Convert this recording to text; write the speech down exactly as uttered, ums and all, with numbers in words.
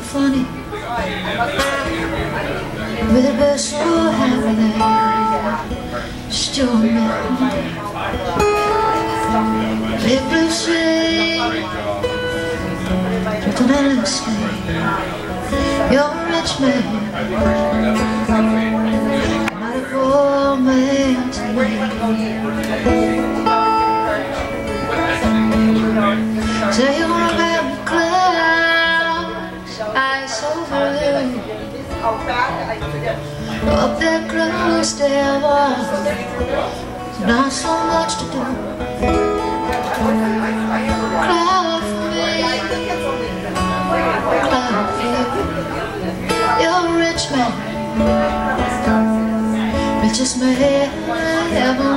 funny. With the best for having it. Still me. Big blue sea. With an endless sea. You're a rich man. Not a poor man to me. Say you wanna have the clouds, eyes over you. Up there close to heaven, not so much to do. Cry for me, cry for you. You're a rich man, richest man ever